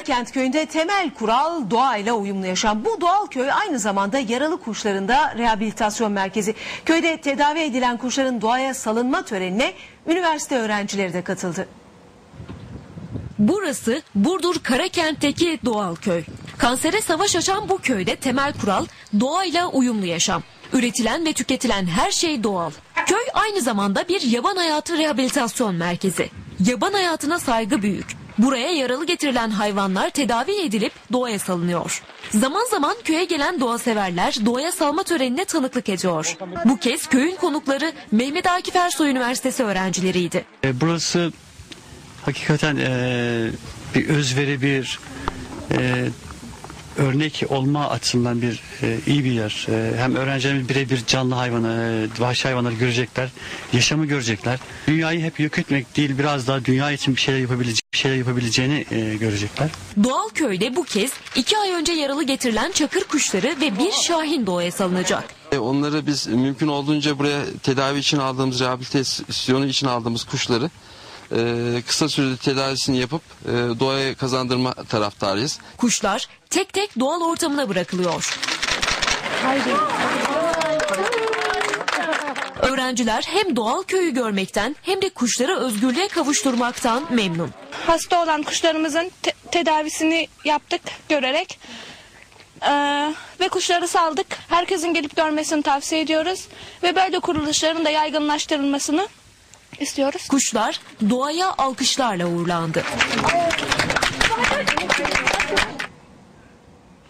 Karakent köyünde temel kural doğayla uyumlu yaşam. Bu doğal köy aynı zamanda yaralı kuşların da rehabilitasyon merkezi. Köyde tedavi edilen kuşların doğaya salınma törenine üniversite öğrencileri de katıldı. Burası Burdur Karakent'teki doğal köy. Kansere savaş açan bu köyde temel kural doğayla uyumlu yaşam. Üretilen ve tüketilen her şey doğal. Köy aynı zamanda bir yaban hayatı rehabilitasyon merkezi. Yaban hayatına saygı büyük. Buraya yaralı getirilen hayvanlar tedavi edilip doğaya salınıyor. Zaman zaman köye gelen doğaseverler doğaya salma törenine tanıklık ediyor. Bu kez köyün konukları Mehmet Akif Ersoy Üniversitesi öğrencileriydi. Burası hakikaten bir özveri, bir örnek olma açısından iyi bir yer. Hem öğrencilerimiz birebir canlı hayvanı, vahşi hayvanları görecekler, yaşamı görecekler. Dünyayı hep yok etmek değil, biraz daha dünya için bir şeyler yapabileceğini görecekler. Doğal köyde bu kez 2 ay önce yaralı getirilen çakır kuşları ve bir şahin doğaya salınacak. Onları biz mümkün olduğunca buraya tedavi için aldığımız, rehabilitasyonu için aldığımız kuşları kısa sürede tedavisini yapıp doğaya kazandırma taraftarıyız. Kuşlar tek tek doğal ortamına bırakılıyor. Öğrenciler hem doğal köyü görmekten hem de kuşları özgürlüğe kavuşturmaktan memnun. Hasta olan kuşlarımızın tedavisini yaptık görerek ve kuşları saldık. Herkesin gelip görmesini tavsiye ediyoruz ve böyle kuruluşların da yaygınlaştırılmasını istiyoruz. Kuşlar doğaya alkışlarla uğurlandı.